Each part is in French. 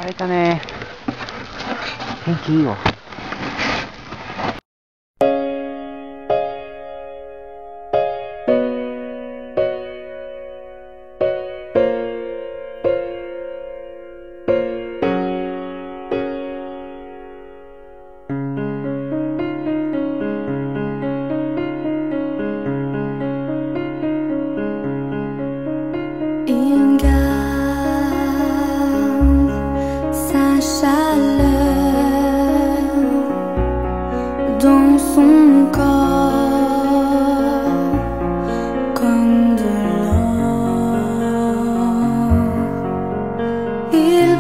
晴れたね。天気いいよ。 Il garde sa chaleur dans son corps comme de l'or. Il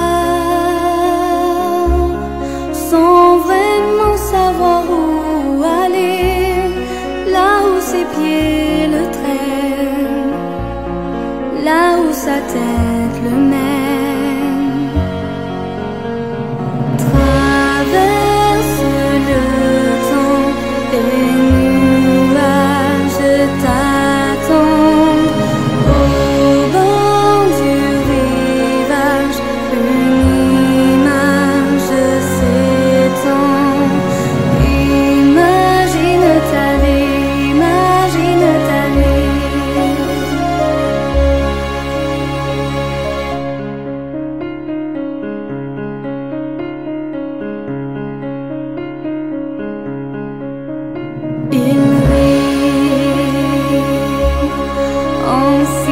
part sans vraiment savoir où aller, là où ses pieds le traînent, là où sa tête le mène. Traverse le temps, les nuages t'attendent. Au bord du rivage, une image s'étend. Imagine ta vie, imagine ta vie. Il vit en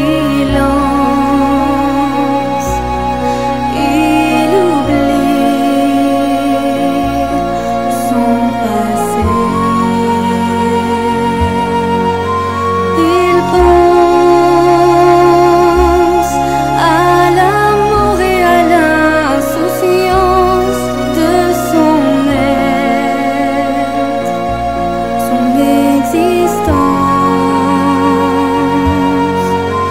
silence, il oublie son passé. Il pense à l'amour et à l'insouciance de son être, son existence.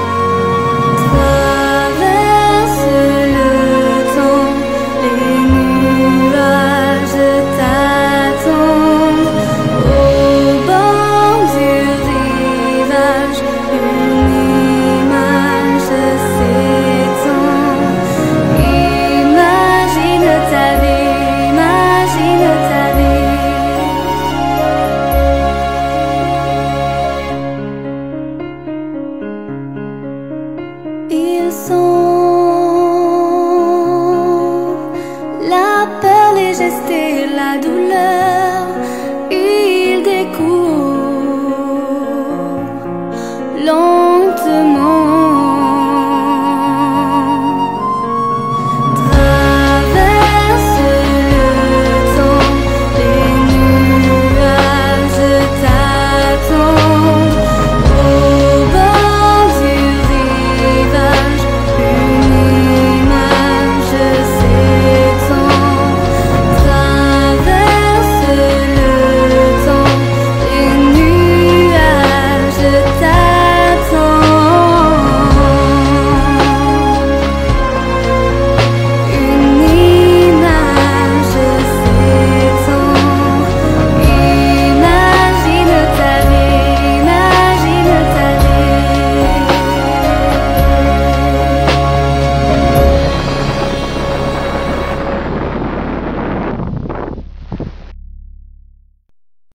Traverse le temps, les nuages t'attendent. Au bord du rivage, une image s'étend. Imagine ta vie, imagine ta vie. Il sent la peur, les gestes et la douleur.